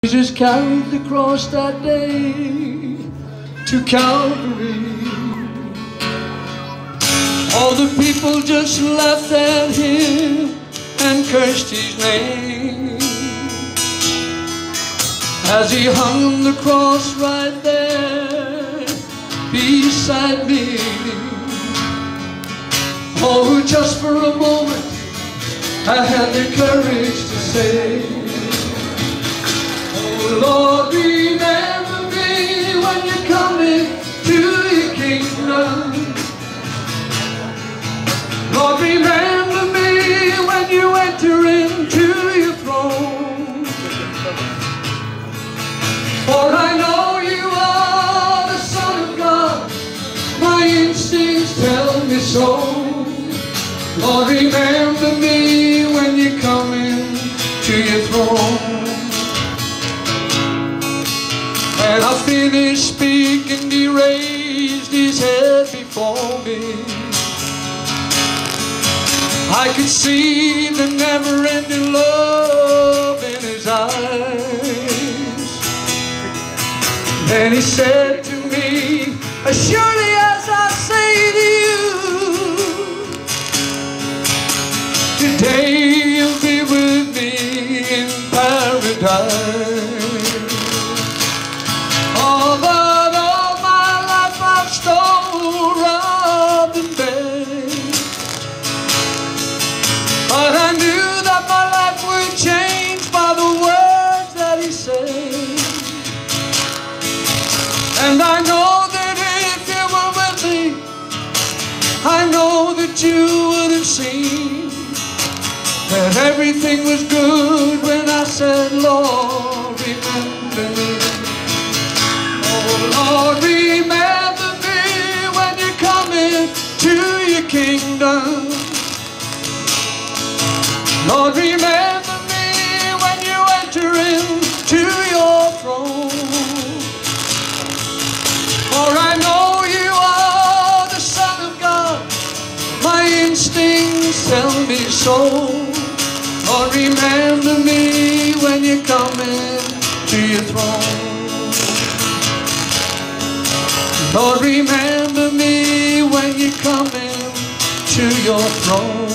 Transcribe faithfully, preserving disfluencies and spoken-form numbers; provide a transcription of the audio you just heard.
Jesus carried the cross that day to Calvary. All the people just laughed at him and cursed his name as he hung on the cross right there beside me. Oh, just for a moment I had the courage to say, oh Lord, remember me when you're coming to your kingdom. Lord, remember me when you enter into your throne. For I know you are the Son of God, my instincts tell me so. Lord, remember me when you come in to your throne. And I finished speaking, he raised his head before me. I could see the never-ending love in his eyes. Then he said to me, as surely as I say to you, today you'll be with me in paradise. Oh, but all my life I've stole, robbed and begged, but I knew that my life would change by the words that he said. And I know that if you were with me, I know that you would have seen that everything was good when I said, Lord, remember me. Oh, Lord, remember me when you're coming to your kingdom. Lord, remember me when you enter into your throne. For I know you are the Son of God, my instincts tell me so. Lord, remember me when you're coming to your throne. Lord, remember me when you're coming to your throne.